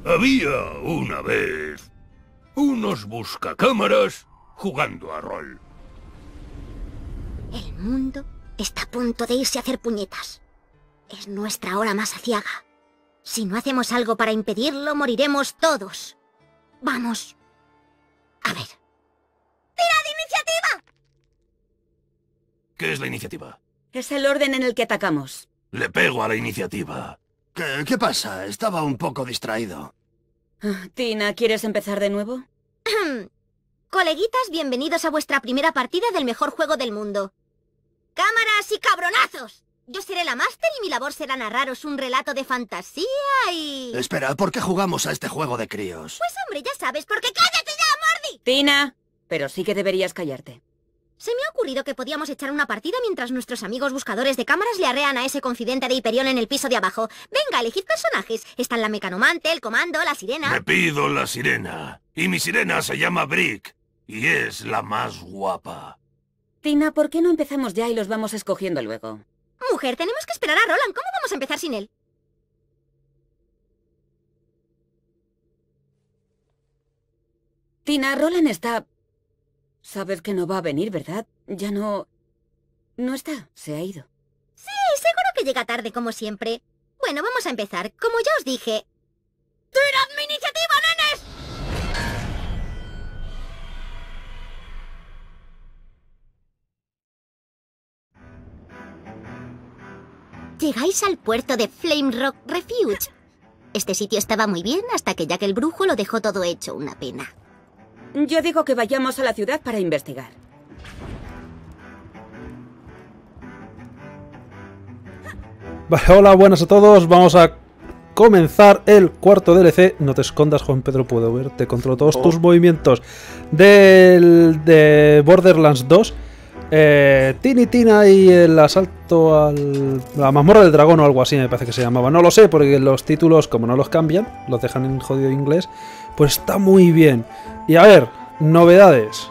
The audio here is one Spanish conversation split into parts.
Había una vez unos buscacámaras jugando a rol. El mundo está a punto de irse a hacer puñetas. Es nuestra hora más aciaga. Si no hacemos algo para impedirlo, moriremos todos. Vamos. A ver. ¡Tira de iniciativa! ¿Qué es la iniciativa? Es el orden en el que atacamos. Le pego a la iniciativa. ¿Qué pasa? Estaba un poco distraído. Tina, ¿quieres empezar de nuevo? Coleguitas, bienvenidos a vuestra primera partida del mejor juego del mundo. ¡Cámaras y cabronazos! Yo seré la máster y mi labor será narraros un relato de fantasía y... Espera, ¿por qué jugamos a este juego de críos? Pues hombre, ya sabes, porque ¡cállate ya, Mordi! Tina, pero sí que deberías callarte. Se me ha ocurrido que podíamos echar una partida mientras nuestros amigos buscadores de cámaras le arrean a ese confidente de Hyperion en el piso de abajo. Venga, elegid personajes. Están la mecanomante, el comando, la sirena... Me pido la sirena. Y mi sirena se llama Brick. Y es la más guapa. Tina, ¿por qué no empezamos ya y los vamos escogiendo luego? Mujer, tenemos que esperar a Roland. ¿Cómo vamos a empezar sin él? Tina, Roland está... Sabes que no va a venir, ¿verdad? Ya no... No está, se ha ido. Sí, seguro que llega tarde como siempre. Bueno, vamos a empezar. Como ya os dije... ¡Tirad mi iniciativa, nenes! Llegáis al puerto de Flame Rock Refuge. Este sitio estaba muy bien hasta que Jack el Brujo lo dejó todo hecho una pena. Yo digo que vayamos a la ciudad para investigar. Vale, hola, buenas a todos. Vamos a comenzar el cuarto DLC. No te escondas, Juan Pedro, puedo ver. Te controlo todos tus movimientos de Borderlands 2. Tina y el asalto a la mazmorra del dragón o algo así me parece que se llamaba. No lo sé, porque los títulos, como no los cambian, los dejan en jodido inglés, pues está muy bien. Y a ver, novedades.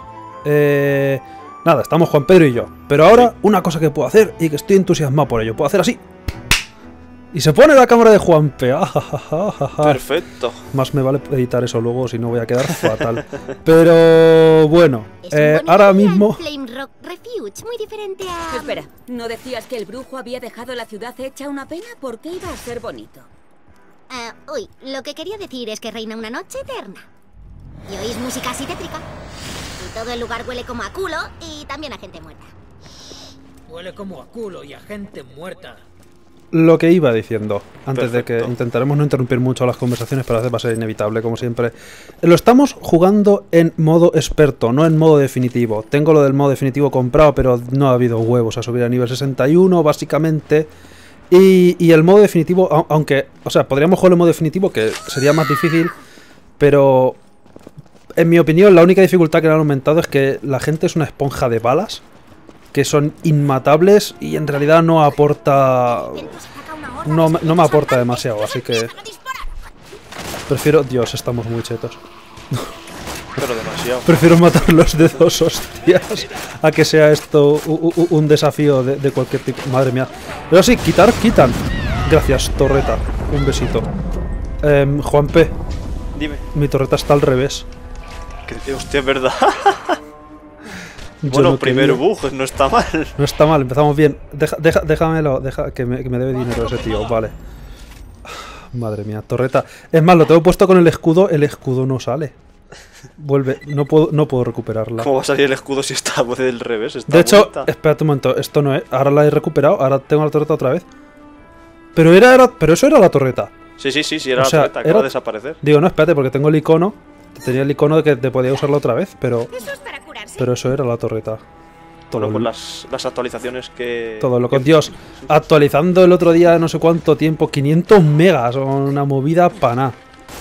Nada, estamos Juan Pedro y yo. Pero ahora, una cosa que puedo hacer y que estoy entusiasmado por ello. Puedo hacer así. Y se pone la cámara de Juanpe. Perfecto. Más me vale editar eso luego, si no voy a quedar fatal. Pero bueno, ahora mismo... Flame Rock Refuge, muy diferente a... Espera, ¿no decías que el brujo había dejado la ciudad hecha una pena? ¿Por qué iba a ser bonito? Uy, lo que quería decir es que reina una noche eterna. Y oís música así tétrica. Y todo el lugar huele como a culo y también a gente muerta. Huele como a culo y a gente muerta. Lo que iba diciendo, antes Perfecto. de que intentaremos no interrumpir mucho las conversaciones, pero a veces va a ser inevitable, como siempre. Lo estamos jugando en modo experto, no en modo definitivo. Tengo lo del modo definitivo comprado, pero no ha habido huevos a subir a nivel 61, básicamente. Y el modo definitivo, aunque, o sea, podríamos jugar en modo definitivo, que sería más difícil, pero en mi opinión la única dificultad que le han aumentado es que la gente es una esponja de balas, que son inmatables y en realidad no aporta... No me aporta demasiado, así que... Prefiero... Dios, estamos muy chetos. Pero demasiado. Prefiero matarlos de dos hostias a que sea esto un desafío de cualquier tipo. Madre mía. Pero sí, quitan. Gracias, torreta. Un besito. Juanpe, Dime. mi torreta está al revés. Hostia, es verdad. Yo Bueno, no primer quería. bug, no está mal. No está mal, empezamos bien. Déjamelo, que me debe dinero ese tío, vale. Madre mía, torreta. Es más, lo tengo puesto con el escudo no sale. Vuelve, no puedo recuperarla. ¿Cómo va a salir el escudo si está del revés? Está De hecho, vuelta. espérate un momento, esto no es. Ahora la he recuperado, ahora tengo la torreta otra vez. Pero eso era la torreta. Sí, era o la sea, torreta, acaba de desaparecer. Digo, no, espérate, porque tengo el icono. Tenía el icono de que te podía usarlo otra vez, pero Eso es para curarse. eso era la torreta. Bueno, con las actualizaciones que... Todo lo con Dios. Actualizando el otro día no sé cuánto tiempo, 500 megas, una movida para nada.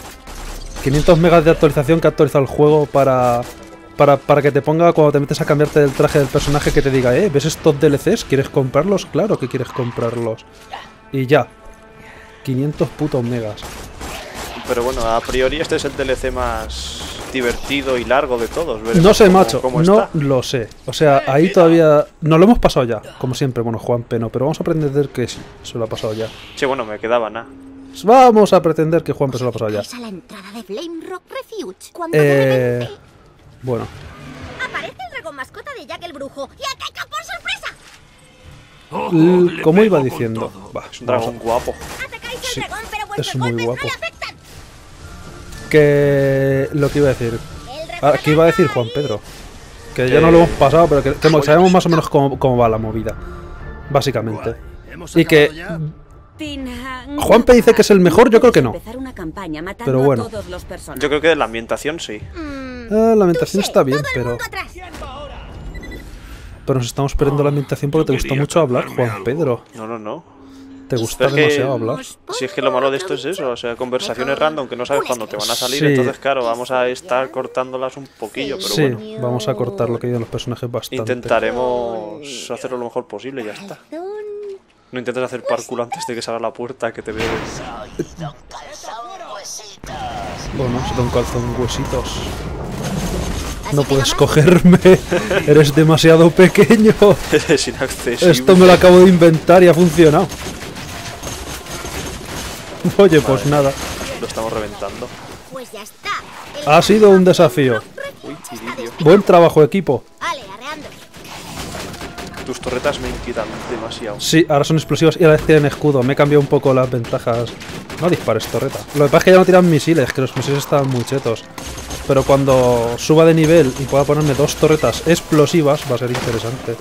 500 megas de actualización que ha actualizado el juego para que te ponga cuando te metes a cambiarte del traje del personaje que te diga, ¿ves estos DLCs? ¿Quieres comprarlos? Claro que quieres comprarlos. Y ya. 500 putos megas. Pero bueno, a priori este es el DLC más divertido y largo de todos. Veremos No sé, cómo- macho, cómo no está. lo sé. O sea, ahí todavía... Nos lo hemos pasado ya, como siempre. Bueno, Juanpe no, pero vamos a aprender que sí, se lo ha pasado ya. Sí, bueno, me quedaba nada. Vamos a pretender que Juanpe se lo ha pasado ya. ¿Es a la entrada de Flame Rock Refuge? Cuando de repente Bueno. aparece el dragón mascota de Jack el Brujo y ataca por sorpresa. Oh, le Como iba pego con diciendo. todo. Va, Es un vamos dragón guapo. Atacáis Sí, al dragón, pero es vuestros muy golpes guapo. no le afectan. Que lo que iba a decir. El dragón ¿Qué iba a decir Juan Pedro? Que ya no lo hemos pasado, pero que sabemos más o menos cómo va la movida. Básicamente. ¿Hemos Y que acabado ya? Tina, Juanpe dice que es el mejor, yo creo que no. Empezar una campaña matando Pero bueno. a todos los personajes. Yo creo que de la ambientación sí. La ambientación está bien, pero atrás. nos estamos perdiendo la ambientación porque te yo gusta quería mucho hablar, cantarme Juan algo. Pedro. No. Te gusta Pero es que- demasiado hablar. Si es que lo malo de esto es eso, o sea, conversaciones random que no sabes cuándo te van a salir, Sí. entonces claro, vamos a estar cortándolas un poquillo, pero Sí, bueno. vamos a cortar lo que digan los personajes bastante. Intentaremos hacerlo lo mejor posible y ya está. No intentes hacer parkour antes de que salga la puerta que te veo. Bueno, se te un calzón huesitos. No puedes cogerme. Eres demasiado pequeño. Es inaccesible. Esto me lo acabo de inventar y ha funcionado. Oye, pues nada. Lo estamos reventando. Pues ya está. El Ha sido un desafío. Uy, Iridio. Buen trabajo, equipo. Vale, arreando. Tus torretas me inquietan demasiado. Sí, ahora son explosivas y a la vez tienen escudo. Me he cambiado un poco las ventajas. No dispares, torreta. Lo que pasa es que ya no tiran misiles, que los misiles estaban muy chetos. Pero cuando suba de nivel y pueda ponerme 2 torretas explosivas, va a ser interesante.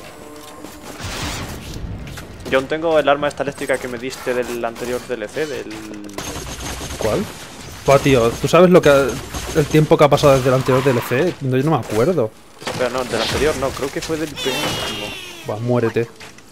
Yo aún tengo el arma esta eléctrica que me diste del anterior DLC, del... ¿Cuál? Pues tío, ¿tú sabes el tiempo que ha pasado desde el anterior DLC? No, yo no me acuerdo. Espera, no, del anterior no, creo que fue del penúltimo. Buah, muérete.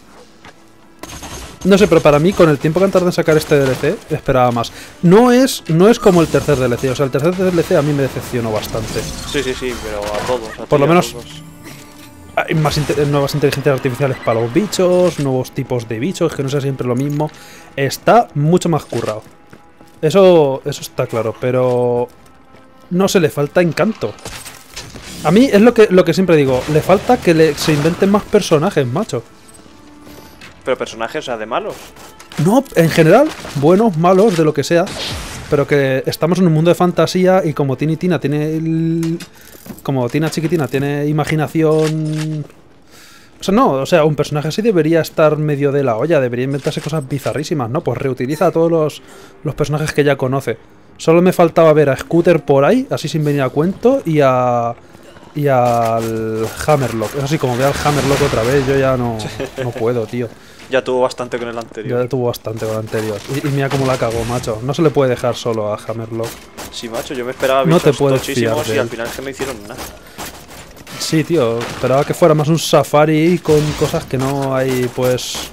No sé, pero para mí, con el tiempo que han tardado en sacar este DLC, esperaba más. No es como el tercer DLC, o sea, el tercer DLC a mí me decepcionó bastante. Sí, pero a todos. a Por lo ti, a menos- todos. Hay nuevas inteligencias artificiales para los bichos, nuevos tipos de bichos, que no sea siempre lo mismo. Está mucho más currado. Eso está claro, pero no se le falta encanto. A mí es lo que siempre digo, le falta que se inventen más personajes, macho. Pero personajes, o sea, de malos. No, en general, buenos, malos, de lo que sea. Pero que estamos en un mundo de fantasía y como Tina tiene... Como Tina chiquitina tiene imaginación... O sea, un personaje así debería estar medio de la olla, debería inventarse cosas bizarrísimas, ¿no? Pues reutiliza a todos los personajes que ya conoce. Solo me faltaba ver a Scooter por ahí, así sin venir a cuento, y al Hammerlock. Eso sí, como vea al Hammerlock otra vez, yo ya no puedo, tío. Ya tuvo bastante con el anterior. Ya tuvo bastante con el anterior. Y mira cómo la cagó, macho. No se le puede dejar solo a Hammerlock. Sí, macho, yo me esperaba No te bichos puedes tochísimos fiar de y al él. final es que no hicieron nada. Sí, tío. Esperaba que fuera más un safari con cosas que no hay, pues...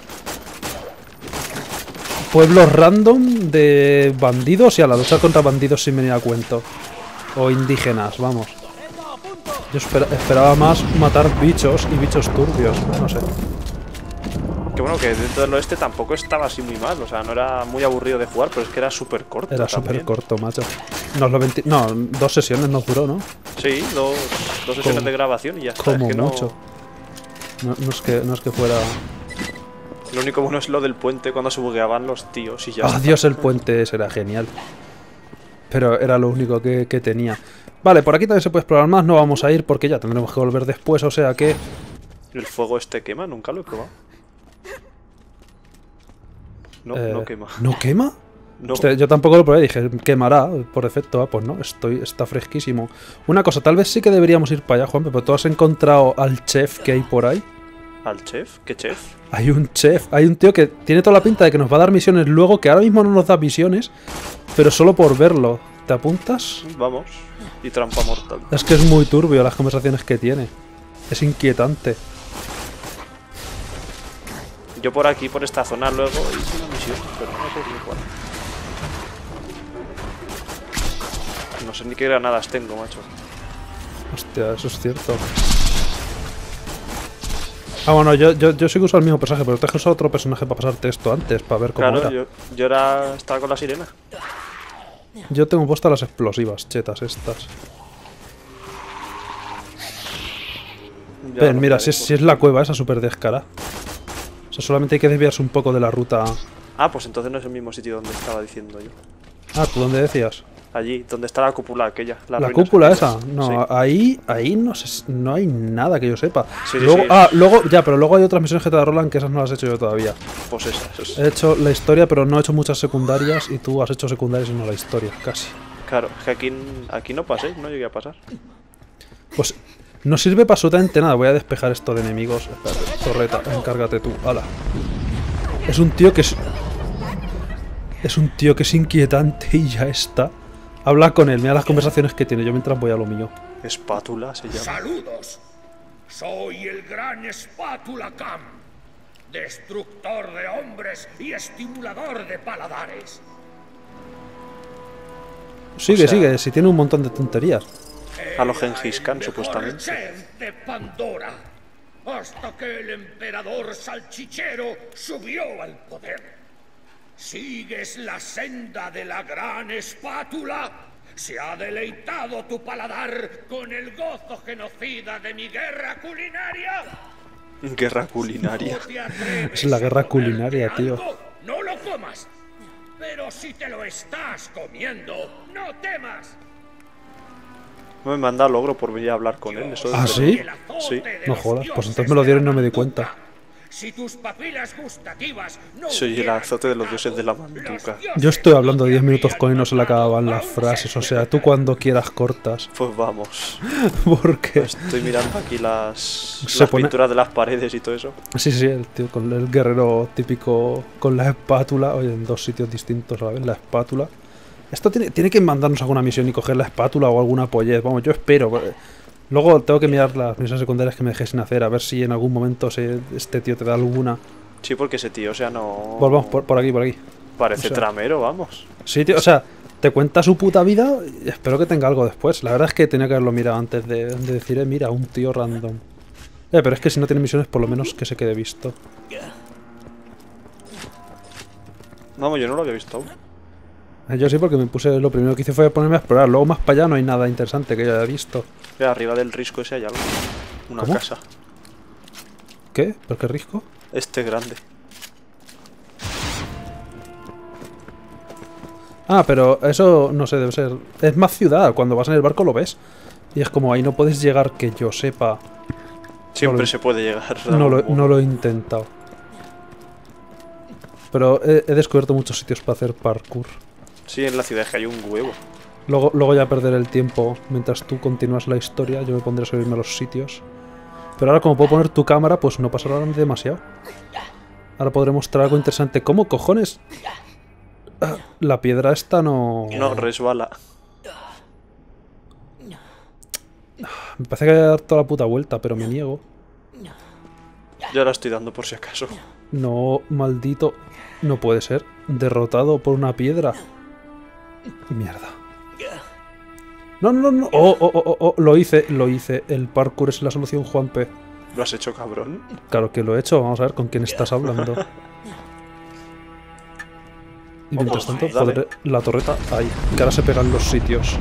Pueblos random de bandidos y a la lucha contra bandidos sin venir a cuento. O indígenas, vamos. Yo esperaba más matar bichos y bichos turbios. No sé. Que bueno, que dentro del oeste tampoco estaba así muy mal. O sea, no era muy aburrido de jugar, pero es que era súper corto. Era también. súper corto, macho. No, 2 sesiones nos duró, ¿no? Sí, dos sesiones de grabación y ya está. Como es que no... mucho. No es que fuera... Lo único bueno es lo del puente cuando se bugueaban los tíos y ya está. Dios, el puente ese era genial. Pero era lo único que tenía. Vale, por aquí también se puede explorar más. No vamos a ir porque ya tendremos que volver después, o sea que... ¿El fuego este quema? Nunca lo he probado. No, no quema. ¿No quema? No. Hostia, yo tampoco lo probé, dije, quemará por defecto. Pues no, está fresquísimo. Una cosa, tal vez sí que deberíamos ir para allá, Juanpe, pero tú has encontrado al chef que hay por ahí. ¿Al chef? ¿Qué chef? Hay un chef, hay un tío que tiene toda la pinta de que nos va a dar misiones luego, que ahora mismo no nos da misiones, pero solo por verlo. ¿Te apuntas? Vamos. Y trampa mortal. Es que es muy turbio las conversaciones que tiene. Es inquietante. Yo por aquí, por esta zona, luego hice una misión, pero no sé ni cuál. No sé ni qué granadas tengo, macho. Hostia, eso es cierto. Bueno, yo sí que uso el mismo personaje, pero te he usado otro personaje para pasarte esto antes, para ver cómo Claro, era. yo ahora estaba con la sirena. Yo tengo puestas las explosivas, chetas estas. Ya Ven, lo mira, miraré si es la cueva esa súper descarada. O sea, solamente hay que desviarse un poco de la ruta Ah, pues entonces no es el mismo sitio donde estaba diciendo yo. Ah, ¿tú dónde decías? Allí, donde está la cúpula aquella. ¿La ruinas cúpula aquellas. esa? No, Sí. ahí no sé, no hay nada que yo sepa. Sí, Luego, sí. luego, ya, pero luego hay otras misiones que te rolan que esas no las he hecho yo todavía. Pues esas. He hecho la historia, pero no he hecho muchas secundarias y tú has hecho secundarias y no la historia, casi. Claro, es que aquí no pasé, no llegué a pasar. Pues no sirve para absolutamente nada. Voy a despejar esto de enemigos. Espérate, torreta, encárgate tú. ¡Hala! Es un tío que es... Es un tío que es inquietante y ya está. Habla con él, mira las conversaciones que tiene. Yo mientras voy a lo mío. Espátula se llama. Saludos. Soy el gran Espátula Cam, destructor de hombres y estimulador de paladares. Sigue, sigue, si tiene un montón de tonterías. A lo Gengis Khan, supuestamente. Chef de Pandora, hasta que el emperador salchichero subió al poder. ¿Sigues la senda de la gran espátula? ¿Se ha deleitado tu paladar con el gozo genocida de mi guerra culinaria? Guerra culinaria. Es la guerra culinaria, tío. No lo comas. Pero si te lo estás comiendo, no temas. No me manda logro por venir a hablar con él. Eso ¿Ah, sí? Sí. No jodas, pues entonces me lo dieron y no me di cuenta. Si tus papilas gustativas no Soy el azote de los dioses de la manduca. Yo estoy hablando 10 minutos con él y no se le acababan las frases. O sea, tú cuando quieras cortas. Pues vamos. Porque... Estoy mirando aquí las pone- pinturas de las paredes y todo eso. Sí, sí, el tío con el guerrero típico con la espátula. Oye, en dos sitios distintos a la vez, la espátula. Esto tiene que mandarnos alguna misión y coger la espátula o alguna pollez. Vamos, yo espero. Luego tengo que mirar las misiones secundarias que me dejé sin hacer. A ver si en algún momento este tío te da alguna. Sí, porque ese tío, o sea, no... Volvamos por aquí, por aquí. Parece o sea- tramero, vamos. Sí, tío, o sea, te cuenta su puta vida y espero que tenga algo después. La verdad es que tenía que haberlo mirado antes de decir, mira, un tío random. Pero es que si no tiene misiones, por lo menos que se quede visto. Vamos, yo no lo había visto aún. Yo sí, porque me puse, lo primero que hice fue ponerme a explorar. Luego más para allá no hay nada interesante que yo haya visto. Mira, arriba del risco ese hay algo. Una ¿Cómo? casa. ¿Qué? ¿Por qué risco? Este grande. Ah, pero eso no sé, debe ser... Es más ciudad, cuando vas en el barco lo ves. Y es como ahí no puedes llegar que yo sepa. Siempre No lo- se puede llegar. No lo he intentado. Pero he descubierto muchos sitios para hacer parkour. Sí, en la ciudad es que hay un huevo. Luego ya perderé el tiempo mientras tú continúas la historia. Yo me pondré a subirme a los sitios. Pero ahora como puedo poner tu cámara, pues no pasará demasiado. Ahora podré mostrar algo interesante. ¿Cómo cojones? Ah, la piedra esta no... No, resbala. Me parece que voy a dar toda la puta vuelta, pero me niego. Yo la estoy dando por si acaso. No, maldito. No puede ser. Derrotado por una piedra. Mierda. No, no, no. Oh, lo hice. El parkour es la solución, Juanpe. ¿Lo has hecho, cabrón? Claro que lo he hecho. Vamos a ver con quién estás hablando. Y mientras tanto, Dale. joder, la torreta ahí. Que ahora se pegan los sitios.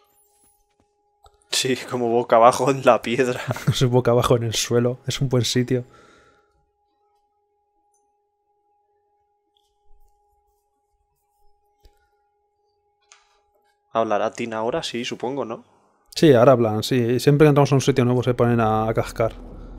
Sí, como boca abajo en la piedra. No sé, boca abajo en el suelo. Es un buen sitio. ¿Hablará Tina ahora? Sí, supongo, ¿no? Sí, ahora hablan, sí. Siempre que entramos a un sitio nuevo se ponen a cascar.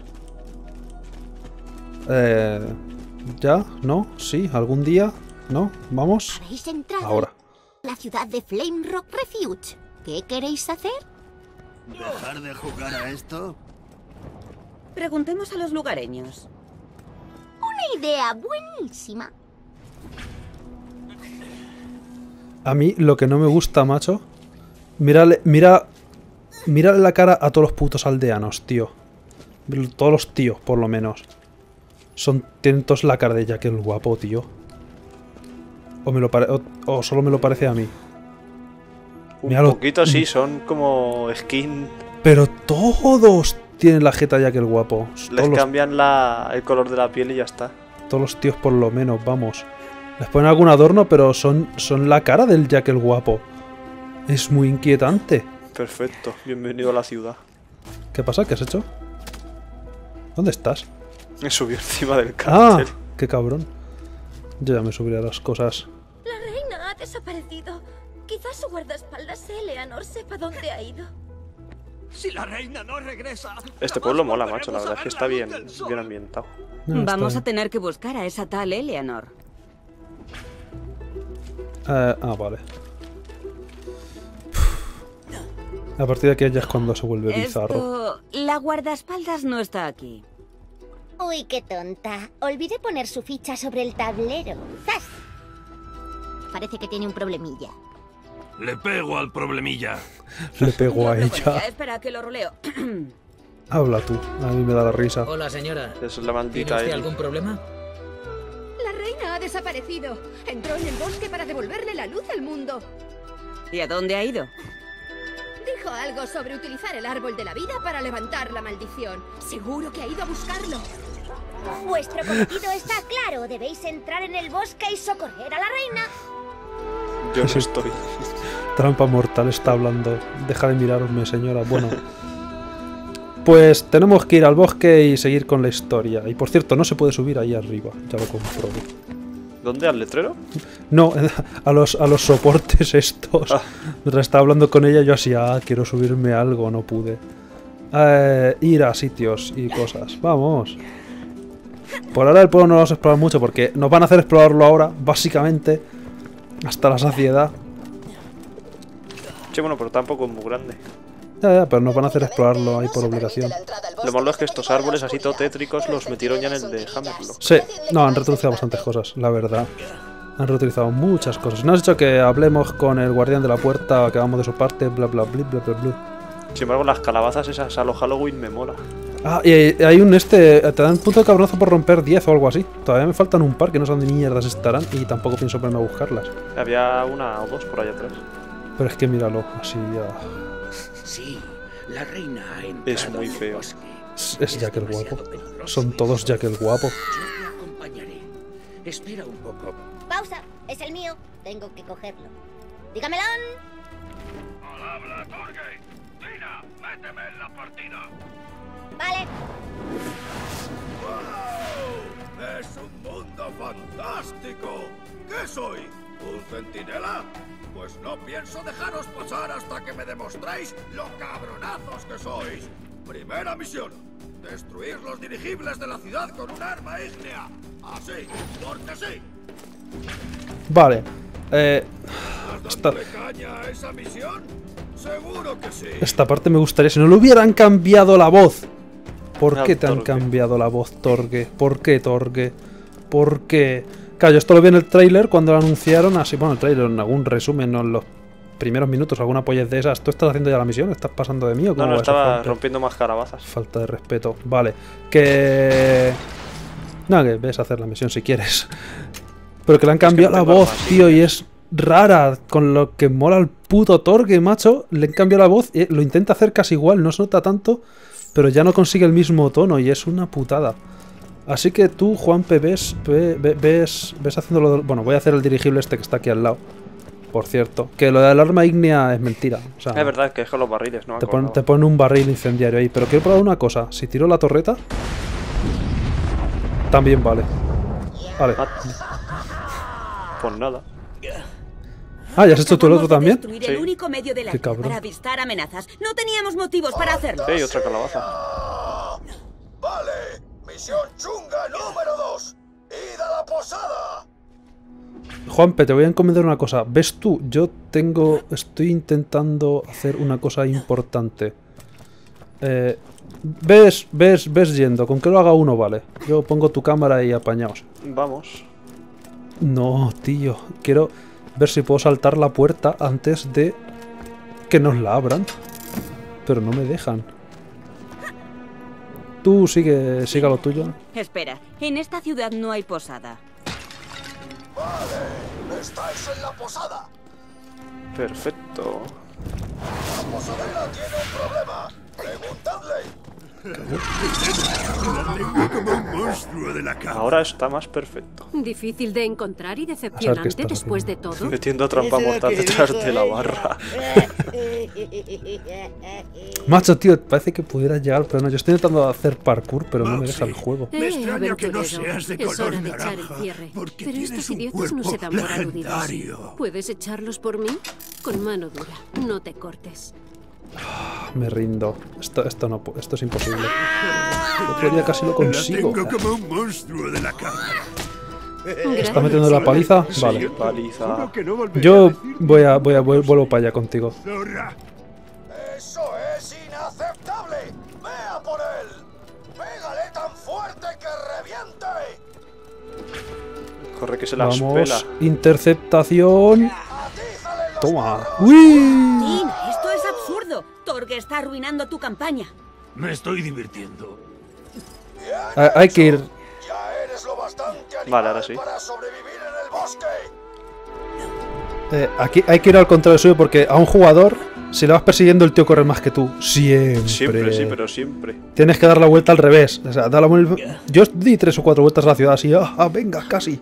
¿Ya? ¿No? ¿Sí? ¿Algún día? ¿No? ¿Vamos? Habéis entrado Ahora. en la ciudad de Flame Rock Refuge. ¿Qué queréis hacer? ¿Dejar de jugar a esto? Preguntemos a los lugareños. Una idea buenísima. A mí lo que no me gusta, macho... Mírale la cara a todos los putos aldeanos, tío. Todos los tíos, por lo menos. Tienen todos la cara de Jack el guapo, tío. O solo me lo parece a mí. Un Míralo. poquito sí, son como skin. Pero todos tienen la jeta de Jack el guapo. Les cambian el color de la piel y ya está. Todos los tíos por lo menos, vamos. Les ponen algún adorno, pero son la cara del Jack el guapo. Es muy inquietante. Perfecto, bienvenido a la ciudad. ¿Qué pasa? ¿Qué has hecho? ¿Dónde estás? Me subió encima del ¡Ah! cartel. ¡Qué cabrón! Yo ya me subiré a las cosas. La reina ha desaparecido. Quizás su guardaespaldas Eleanor sepa dónde ha ido. Si la reina no regresa... Este pueblo mola, macho. La verdad es que está bien ambientado. No, Vamos está a tener que buscar a esa tal Eleanor. Vale. A partir de aquí ya es cuando se vuelve bizarro. La guardaespaldas no está aquí. Uy, qué tonta. Olvidé poner su ficha sobre el tablero. ¡Zas! Parece que tiene un problemilla. Le pego al problemilla. Le pego a Yo hablo con ella. Espera, que lo roleo. Habla tú. A mí me da la risa. Hola, señora. Es la ¿Tiene maldita usted Ellie. algún problema? La reina ha desaparecido. Entró en el bosque para devolverle la luz al mundo. ¿Y a dónde ha ido? Dijo algo sobre utilizar el árbol de la vida para levantar la maldición. Seguro que ha ido a buscarlo. Vuestro cometido está claro. Debéis entrar en el bosque y socorrer a la reina. Yo no estoy. Trampa mortal está hablando. Deja de mirarme, señora. Bueno. Pues tenemos que ir al bosque y seguir con la historia. Y por cierto, no se puede subir ahí arriba. Ya lo comprobé. ¿Dónde? ¿Al letrero? No, a los soportes estos. Mientras estaba hablando con ella, yo así, quiero subirme a algo, no pude. Ir a sitios y cosas. Vamos. Por ahora el pueblo no lo vamos a explorar mucho porque nos van a hacer explorarlo ahora, básicamente, hasta la saciedad. Sí, bueno, pero tampoco es muy grande. Ya, pero nos van a hacer explorarlo ahí por obligación. Lo malo es que estos árboles así todo tétricos los metieron ya en el de Hammerlock. Sí, no, han reutilizado bastantes cosas, la verdad. Han reutilizado muchas cosas. Nos has dicho que hablemos con el guardián de la puerta, que vamos de su parte, bla bla bla bla bla bla. Sin embargo, las calabazas esas a lo Halloween me mola. Y hay un te dan punto de cabronazo por romper 10 o algo así. Todavía me faltan un par que no sé dónde mierdas estarán y tampoco pienso ponerme a buscarlas. Había una o dos por allá atrás. Pero es que míralo, así ya... Sí, la reina ha entrado Es muy en el feo. bosque. Es Jack el guapo. demasiado peligroso Son y todos Jack el guapo. Yo te acompañaré. Espera un poco. Pausa. Es el mío. Tengo que cogerlo. Dígamelo. Al habla, Torgay. Tina, méteme en la partida. Vale. ¡Wow! ¡Es un mundo fantástico! ¿Qué soy? ¿Un centinela? Pues no pienso dejaros pasar hasta que me demostréis lo cabronazos que sois. Primera misión. Destruir los dirigibles de la ciudad con un arma ígnea. Así, porque sí. Vale. ¿Estás dándole caña a esa misión? Seguro que sí. Esta parte me gustaría si no le hubieran cambiado la voz. ¿Por qué te han Torgue. cambiado la voz, Torgue? ¿Por qué, Torgue? ¿Por qué? Claro, yo esto lo vi en el tráiler cuando lo anunciaron, así, bueno, el tráiler, en algún resumen, o en los primeros minutos, alguna pollez de esas. ¿Tú estás haciendo ya la misión? ¿Estás pasando de mí o cómo No, va eso, estaba Juanpe? rompiendo más calabazas. Falta de respeto. Vale. Que... Nada, que ves a hacer la misión si quieres. Pero que le han cambiado no la tengo voz, armas, tío, sí. y es rara. Con lo que mola el puto Torgue, macho. Le han cambiado la voz. Lo intenta hacer casi igual, no se nota tanto, pero ya no consigue el mismo tono y es una putada. Así que tú, Juanpe, ves haciéndolo... Bueno, voy a hacer el dirigible este que está aquí al lado. Por cierto, que lo del arma ígnea es mentira. O sea, Es verdad que es con los barriles, ¿no? te ponen un barril incendiario ahí. Pero quiero probar una cosa. Si tiro la torreta... También vale. Vale. Pues nada. Ah, ¿ya has hecho tú el otro Acabamos de también? destruir Sí. el único medio de la Qué vida cabrón. para avistar amenazas. No teníamos motivos para hacerlo. Sí, otra calabaza. Vale. Misión chunga número 2. ¡Id a la posada! Juanpe, te voy a encomendar una cosa. ¿Ves tú? Estoy intentando hacer una cosa importante. Ves yendo. Con que lo haga uno, vale. Yo pongo tu cámara y apañaos. Vamos. No, tío. Quiero ver si puedo saltar la puerta antes de que nos la abran. Pero no me dejan. Tú sigue lo tuyo. Espera, en esta ciudad no hay posada. Vale. Estáis en la posada. Perfecto. La posadera tiene un problema. Preguntadle. La tengo como un monstruo de la cama. Ahora está más perfecto. Difícil de encontrar y qué decepcionante estás después de todo. Metiendo trampa mortal detrás de la barra. Macho, tío, parece que pudieras llegar, pero no. Yo estoy intentando hacer parkour, pero no me deja el Moxie, juego. Me extraña que no aventurero, seas de es color hora de echar el naranja, cierre. porque Pero tienes estos un idiotas no cuerpo se dan por aludidos. legendario. ¿Puedes echarlos por mí? Con mano dura, no te cortes. Me rindo. Esto es imposible. El otro día casi lo consigo. La tengo como un monstruo de la cama. ¿Está metiendo la paliza? Sí, Vale. paliza. Juro que no volveré Yo a decir vuelvo para allá contigo. zorra. ¡Eso es inaceptable! ¡Vea por él! ¡Pégale tan fuerte que reviente! Corre que se las Vamos. pela. Interceptación. ¡Atízale los Toma. morros! ¡Uy! Tina, esto es absurdo. Torge está arruinando tu campaña. Me estoy divirtiendo. Bien Hay que ir. Ya eres lo bastante animal Vale, ahora sí. para sobrevivir en el bosque. Aquí hay que ir al contrario suyo porque a un jugador, si le vas persiguiendo, el tío corre más que tú. Siempre. Siempre, sí, pero siempre. Tienes que dar la vuelta al revés. O sea, da la vuelta. Yo di 3 o 4 vueltas a la ciudad así. Venga, casi.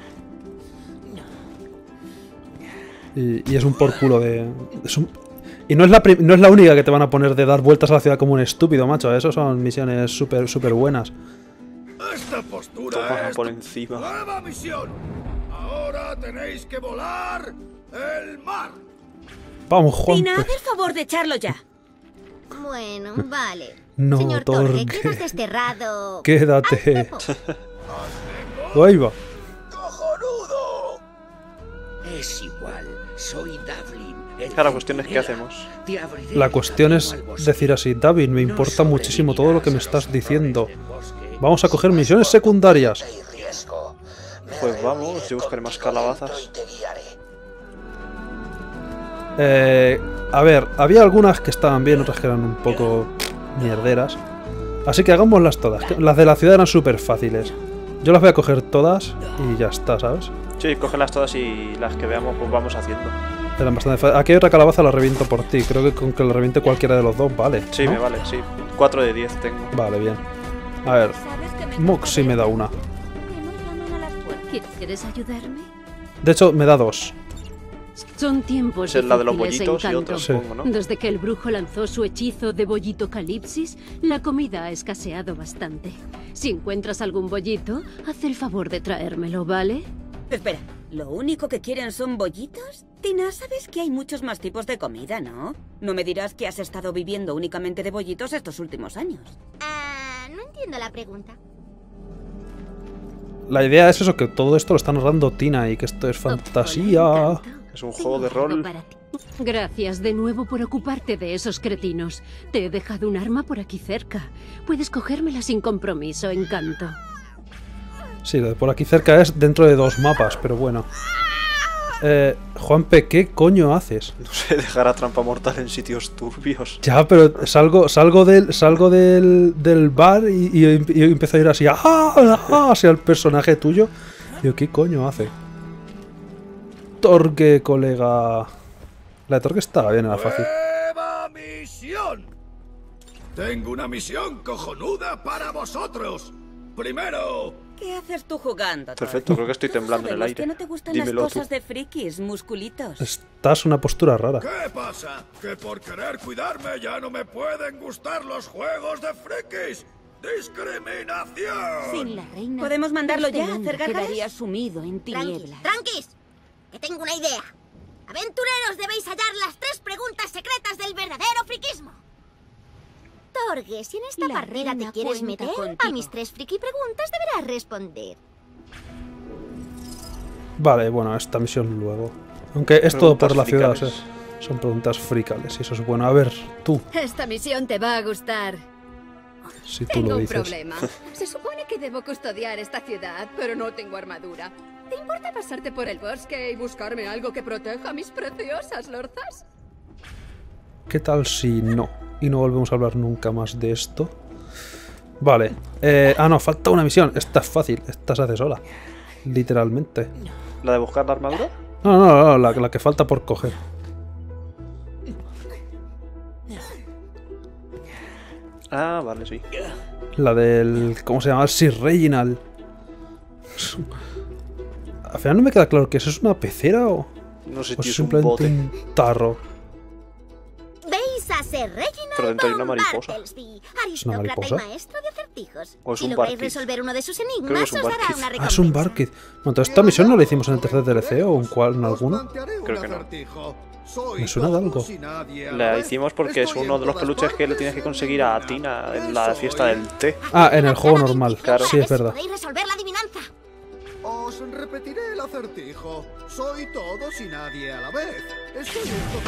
Y es un por culo de. Y no es la única que te van a poner de dar vueltas a la ciudad como un estúpido, macho. Eso son misiones súper buenas. Esta postura Toma es por tu encima. nueva misión. Ahora tenéis que volar el mar. Vamos, Juan. Tina, haz el favor de echarlo ya. Bueno, vale. No, Señor Torge, Torge. quedas desterrado. Quédate. Al Oh, ahí va. ¡Cojonudo! Es igual. Soy Davlin. Claro, la cuestión es qué hacemos. La cuestión es decir así, David, me importa muchísimo todo lo que me estás diciendo. Vamos a coger misiones secundarias. Pues vamos, yo buscaré más calabazas. A ver, había algunas que estaban bien, otras que eran un poco mierderas. Así que hagámoslas todas. Las de la ciudad eran súper fáciles. Yo las voy a coger todas y ya está, ¿sabes? Sí, cógelas todas y las que veamos pues vamos haciendo. Eran bastante fáciles. Aquí hay otra calabaza, la reviento por ti. Creo que con que la reviente cualquiera de los dos, vale. Sí, ¿no? me vale, sí. 4 de 10 tengo. Vale, bien. A ver, Moxie me da una. ¿Quieres ayudarme? De hecho, me da 2. Son tiempos Esa es la de los difíciles, bollitos y Encanto. otros, supongo, ¿no? Desde que el brujo lanzó su hechizo de bollito calipsis, la comida ha escaseado bastante. Si encuentras algún bollito, haz el favor de traérmelo, ¿vale? Espera, ¿lo único que quieren son bollitos? Tina, sabes que hay muchos más tipos de comida, ¿no? No me dirás que has estado viviendo únicamente de bollitos estos últimos años. No entiendo la pregunta. La idea es eso, que todo esto lo está narrando Tina y que esto es fantasía. Hola, Encanto. Es un Tengo juego de algo rol. para ti. Gracias de nuevo por ocuparte de esos cretinos. Te he dejado un arma por aquí cerca. Puedes cogérmela sin compromiso, Encanto. Sí, lo de por aquí cerca es dentro de 2 mapas, pero bueno. Juanpe, ¿qué coño haces? No sé, dejar a trampa mortal en sitios turbios. Ya, pero salgo del bar y empiezo a ir así, hacia el personaje tuyo. Digo, ¿qué coño hace? Torge, colega. La de Torge estaba bien, era fácil. ¡Nueva misión! Tengo una misión cojonuda para vosotros. Primero, ¿Qué haces tú jugando, Torge? Perfecto, creo que estoy Todos temblando en el sabemos aire. que no te gustan Dímelo las tú. cosas de frikis, musculitos. Estás una postura rara. ¿qué pasa? ¿Que por querer cuidarme ya no me pueden gustar los juegos de frikis? ¡Discriminación! Sin la reina. ¿Podemos mandarlo este ya a mundo hacer gárgaras? quedaría sumido en tinieblas. ¡Tranquis! Que tengo una idea. Aventureros, debéis hallar las 3 preguntas secretas del verdadero friquismo. Torge, si en esta La partida te reina quieres cuenta meter, a contigo. mis 3 friki preguntas deberás responder. Vale, bueno, esta misión luego. Aunque es todo por la ciudad, fricales. son preguntas fricales y eso es bueno. A ver, tú, Esta misión te va a gustar. si tú Tengo lo un dices. problema. Se supone que debo custodiar esta ciudad, pero no tengo armadura. ¿Te importa pasarte por el bosque y buscarme algo que proteja a mis preciosas lorzas? ¿Qué tal si no? Y no volvemos a hablar nunca más de esto. Vale. No, falta una misión. Esta es fácil. Esta se hace sola. Literalmente. ¿La de buscar la armadura? No, la que falta por coger. Ah, vale, sí. La del... ¿Cómo se llama? Sir Reginald. Al final no me queda claro que eso es una pecera o... No sé o si es un simplemente bote. un tarro. Veis a Sir Reginald Pero dentro hay una von mariposa. Bartlesby, ¿Es una aristócrata mariposa? y maestro de acertijos. O es Si un lográis Barkid. resolver uno de sus Creo que enigmas, es un os dará Barkid. una Ah, recompensa. es un Barkid. Bueno, entonces esta misión no la hicimos en el tercer DLC o en alguno. Creo que no. Me suena de algo. La hicimos porque es uno de los peluches que le tienes que conseguir a Tina en la fiesta del té. Ah, en el juego normal. Claro. Sí, es verdad. Podéis resolver la adivinanza. Os repetiré el acertijo. Soy todos y nadie a la vez. Estoy listo.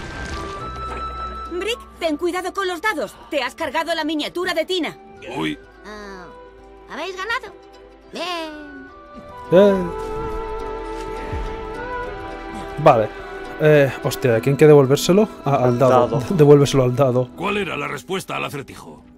Brick, ten cuidado con los dados. Te has cargado la miniatura de Tina. Uy. ¿Habéis ganado? Bien. Vale. Hostia, ¿a quién hay que devolvérselo? Al dado. Dado. Devuélveselo al dado. ¿Cuál era la respuesta al acertijo?